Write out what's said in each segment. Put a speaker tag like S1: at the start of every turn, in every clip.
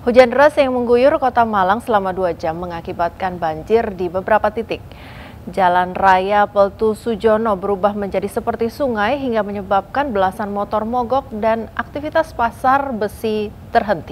S1: Hujan deras yang mengguyur kota Malang selama 2 jam mengakibatkan banjir di beberapa titik. Jalan Raya Peltu Sujono berubah menjadi seperti sungai hingga menyebabkan belasan motor mogok dan aktivitas pasar besi terhenti.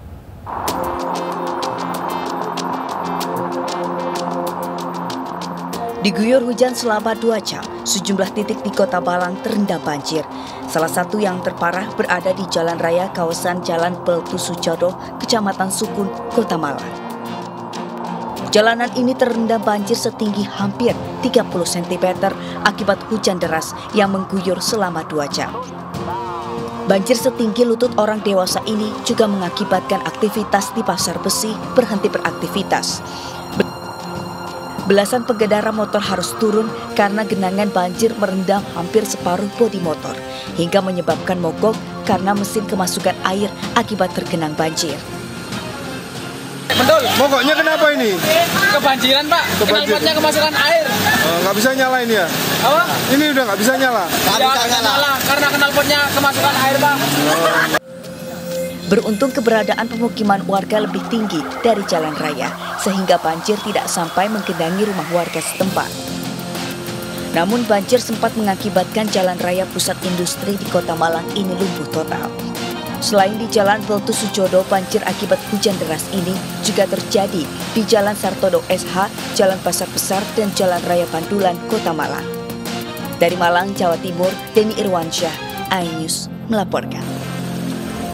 S2: Diguyur hujan selama 2 jam, sejumlah titik di kota Malang terendam banjir. Salah satu yang terparah berada di Jalan Raya kawasan Jalan Peltu Sujono, Kecamatan Sukun, Kota Malang. Jalanan ini terendam banjir setinggi hampir 30 cm akibat hujan deras yang mengguyur selama 2 jam. Banjir setinggi lutut orang dewasa ini juga mengakibatkan aktivitas di pasar besi berhenti beraktivitas. Belasan pengendara motor harus turun karena genangan banjir merendam hampir separuh bodi motor, hingga menyebabkan mogok karena mesin kemasukan air akibat tergenang banjir.
S3: Betul, mogoknya kenapa ini?
S4: Kebanjiran, Pak. Knalpotnya kemasukan air.
S3: Nggak bisa nyala ini ya?
S4: Apa?
S3: Ini udah nggak bisa nyala?
S4: Nggak bisa nyala karena knalpotnya kemasukan air, Pak.
S2: Beruntung keberadaan pemukiman warga lebih tinggi dari jalan raya, sehingga banjir tidak sampai menggenangi rumah warga setempat. Namun banjir sempat mengakibatkan jalan raya pusat industri di Kota Malang ini lumpuh total. Selain di Jalan Peltu Sujono, banjir akibat hujan deras ini juga terjadi di Jalan Sartono SH, Jalan Pasar Besar, dan Jalan Raya Pandulan, Kota Malang. Dari Malang, Jawa Timur, Denny Irwansyah, iNews melaporkan.